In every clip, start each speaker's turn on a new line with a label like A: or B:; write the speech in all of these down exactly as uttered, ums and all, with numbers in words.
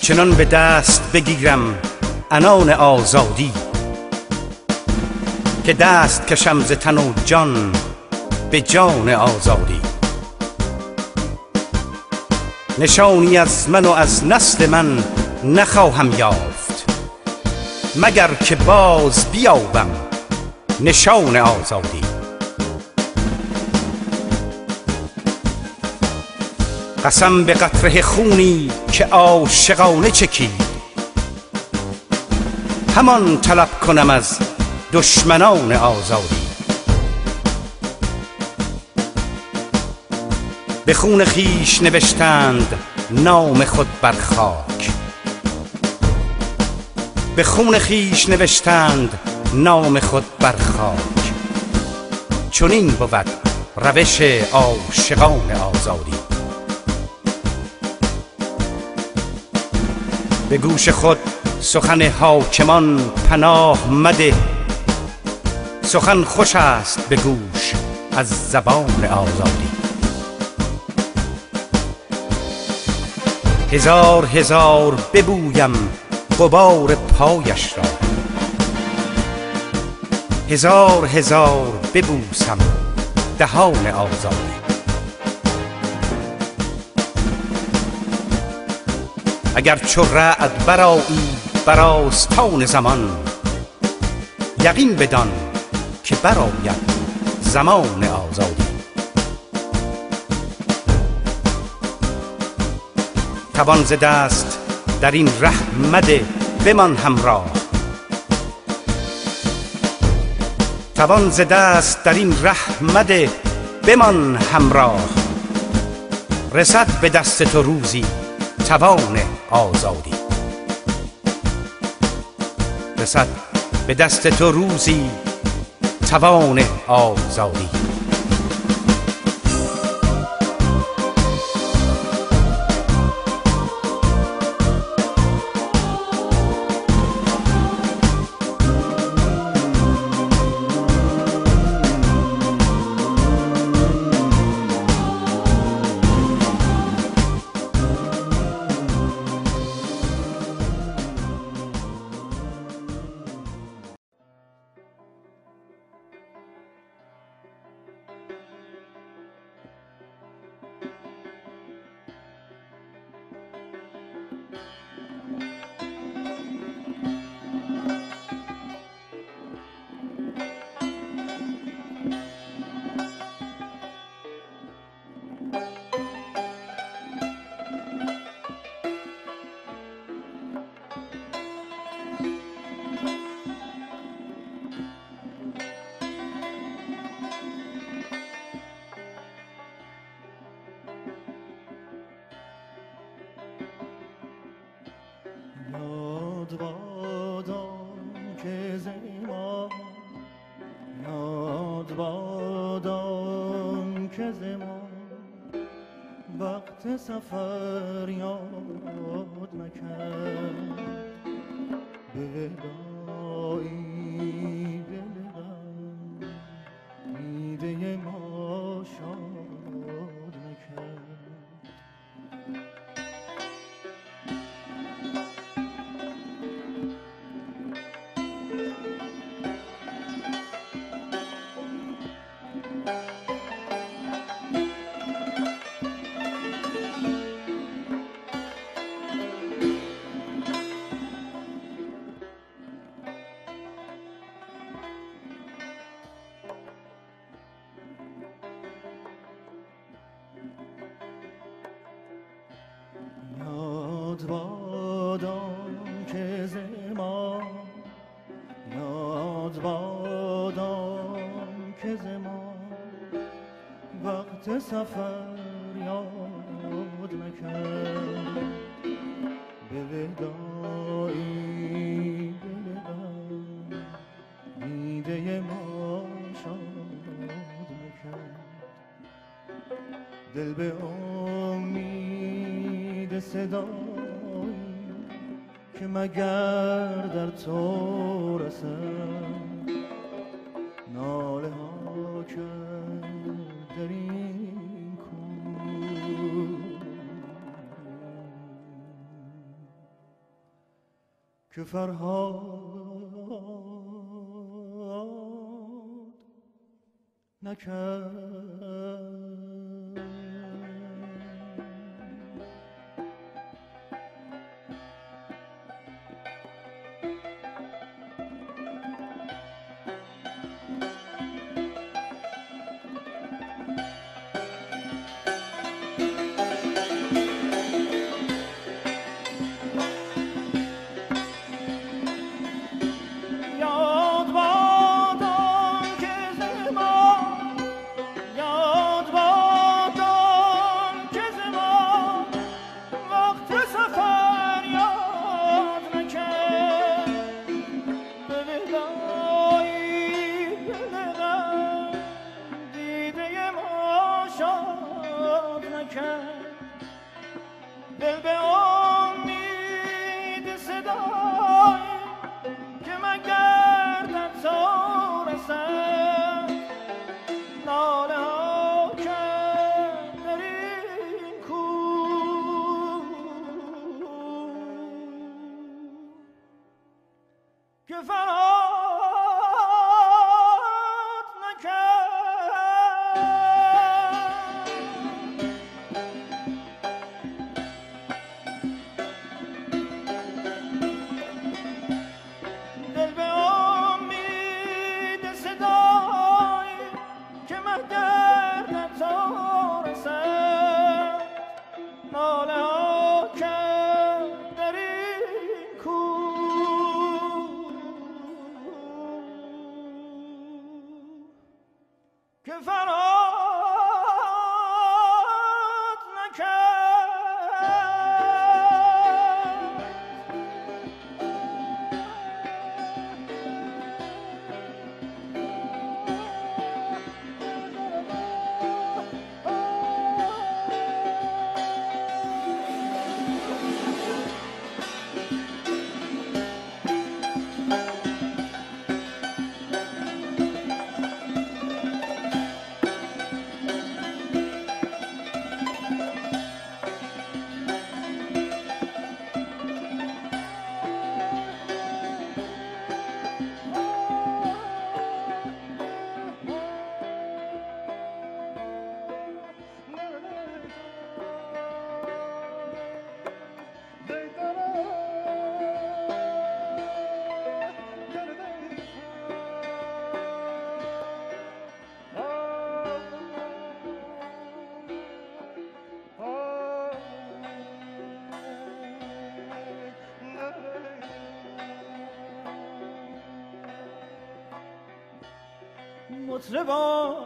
A: چنان به دست بگیرم عنان آزادی که دست کشم ز تن و جان به جان آزادی. نشانی از من و از نسل من نخواهم یافت مگر که باز بیابم نشان آزادی. قسم به قطره خونی که عاشقانه چکید همان طلب کنم از دشمنان آزادی. به خون خیش نوشتند نام خود بر خاک، به خون خیش نوشتند نام خود بر خاک. چنین بود روش عاشقان آزادی. به گوش خود سخن حاکمان پناه مده، سخن خوش است به گوش از زبان آزادی. هزار هزار ببویم غبار پایش را، هزار هزار ببوسم دهان آزادی. اگر چو رعد برآیی بر آستان زمان، یقین بدان که برآید زمان آزادی. توان ز دست در این ره مده بمان همراه، توان ز دست در این ره مده بمان همراه. رسد به دست تو روزی توان آزادی، رسد به دست تو روزی توان آزادی.
B: یاد بادم که زمان، یاد بادم که زمان وقت سفر یاد نکرد. به ودایی دل غم دیده ما شاد نکرد. یاد بادم که زمان، یاد بادم که زمان وقت سفر یاد نکرد. به ودایی دل غم دیده ما شاد نکرد. دل به امید صدایی که مگر در تو رسد، ناله ها کرد در این کوه. که فرهاد نکرد. دل به امید صدای که مگردد تا رسد، ناله ها کرد در این کوه که فرهاد که فرهاد نکرد. مطربا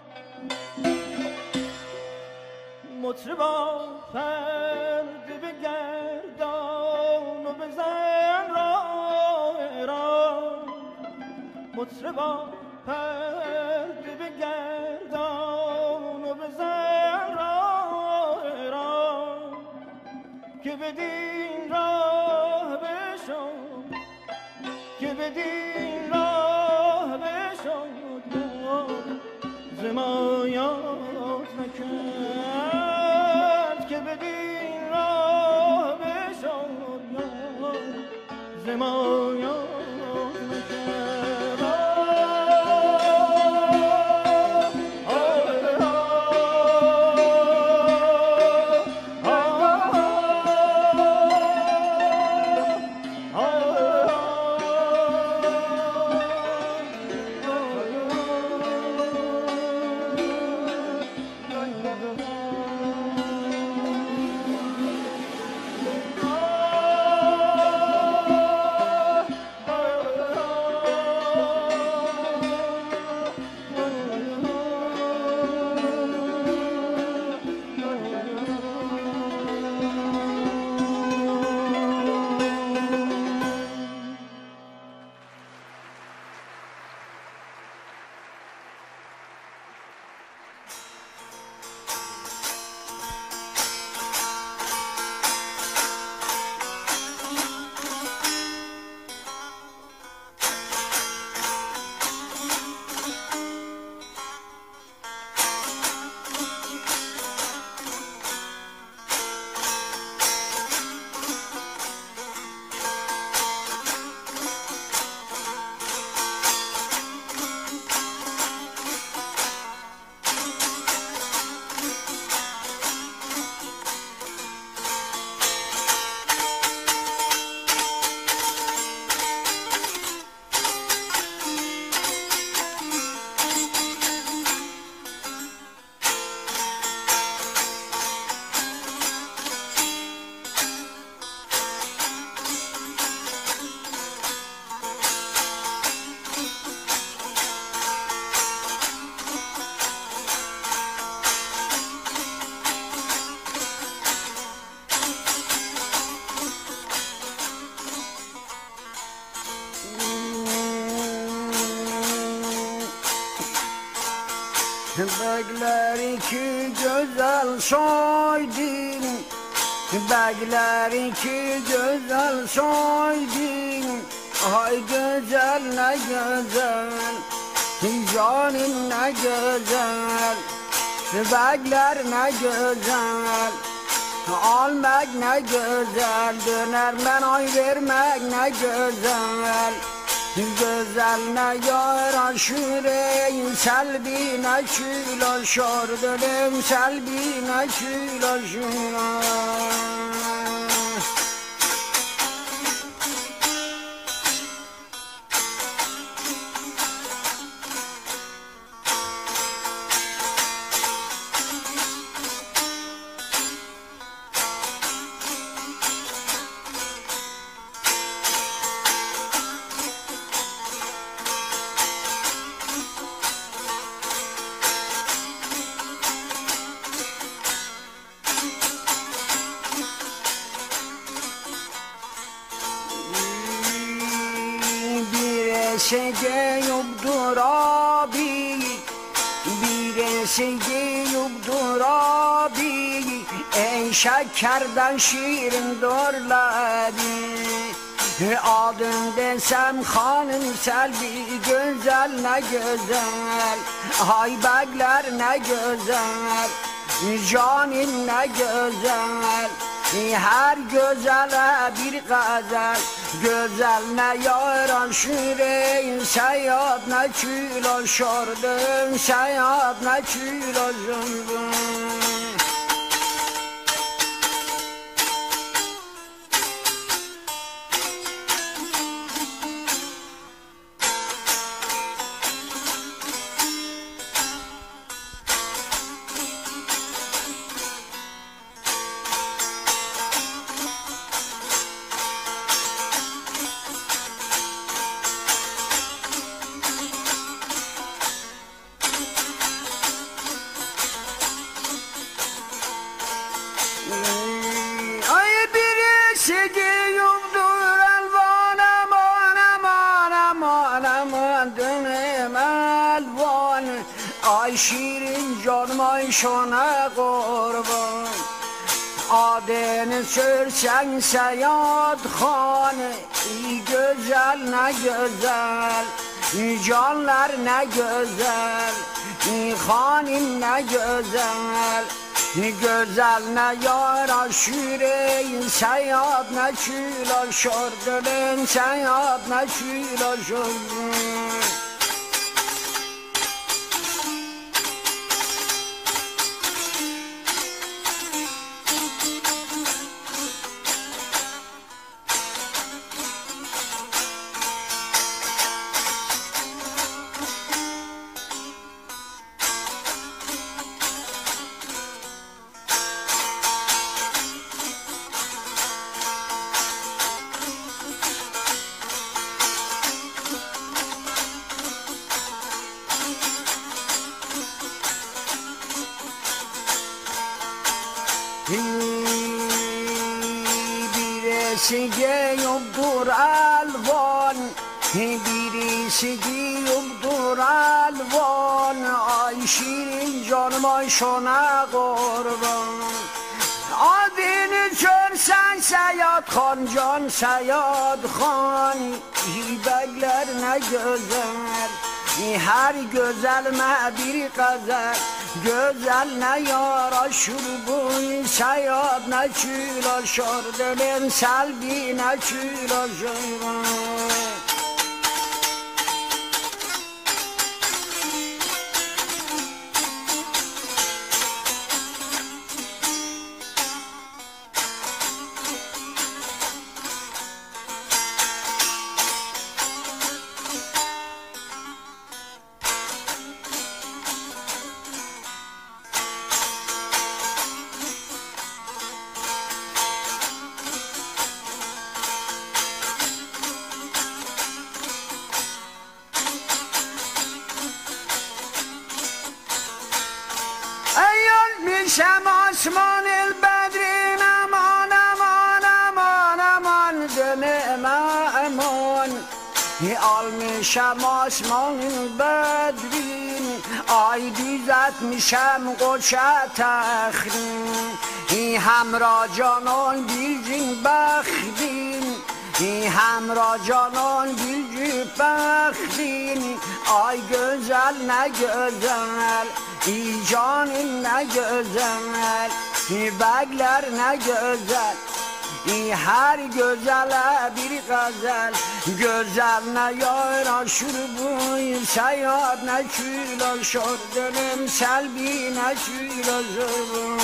B: مطربا پرده بگردان و بزن راه را، مطربا پرده بگردان و بزن راه را، که بدین راه بشو که بدین راه بشو زمایات نکرد، که بدین راه بشد زمایات
C: Bekleri ki güzel soydun, bekleri ki güzel soydun. Ay güzel ne güzel, canım ne güzel, bekler ne güzel. Almak ne güzel, dönermen ay vermek ne güzel. Güzeline yaraşır ey selbine çilaşır, dönüm selbine çilaşır. Şege yoktur abi, bir şege yoktur abi. Ey şekerden şirin dorlabi, adın desem hanım selvi. Güzel ne güzel, ay bekler ne güzel, canım ne güzel. Her güzele bir gazel, güzeline yaraşır ey seyyad ne çilaşırdın, seyyad ne çilaşırdın. Ay şirin canım ay şona kurban, adını sürsen Seyyad Han. Güzel ne güzel, canlar ne güzel, hanım ne güzel. Güzeline yaraşır ey Seyyad ne çilaşırdın, Seyyad ne çilaşırdın. Birisi yoktur alvan, birisi yoktur alvan. Ay şirin canım ay şona kurban, adını sörsen Seyyad Han, can Seyyad Han. Bekler ne güzel, her güzelme bir gazel, güzeline yaraşır bu Seyyad ne çilaşırdın, selvi ne çilaşırdın. Şem asman el bedrin aman aman aman aman, döneme aman. almışam asmanın bedrin, ay düzeltmişem koça tehrin. Hamra canan bilcin bəxtin, hamra canan bilcin bəxtin. Ay güzel ne güzel, canım ne güzel, bəgler ne güzel. Her gözele bir gazel, gözeline yaraşır bu seyahat ne çülaşır, dönüm selbi ne çülaşır.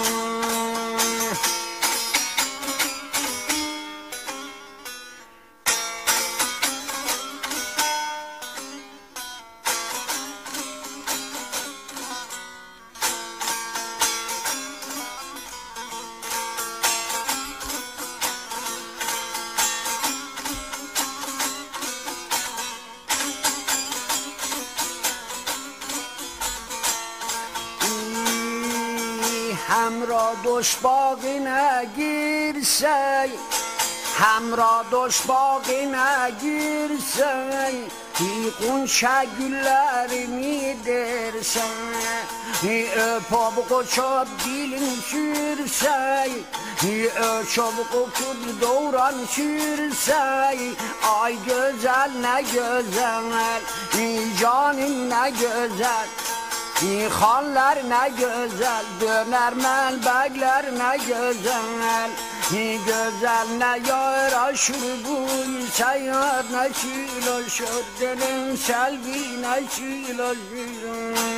C: همرا دوش باغine girsen, hamra doş bağına girsen, Qunşa güllerimi dersen, öpüp koçup dilin sürsen, öpüp koçup doğran sürsen. Ay güzel ne güzel, canım ne güzel, xanlar ne güzel, döner melbekler ne güzel. Güzel ne yaraşır bu seyahat ne çilaşır, dönüm selvi ne çilaşır.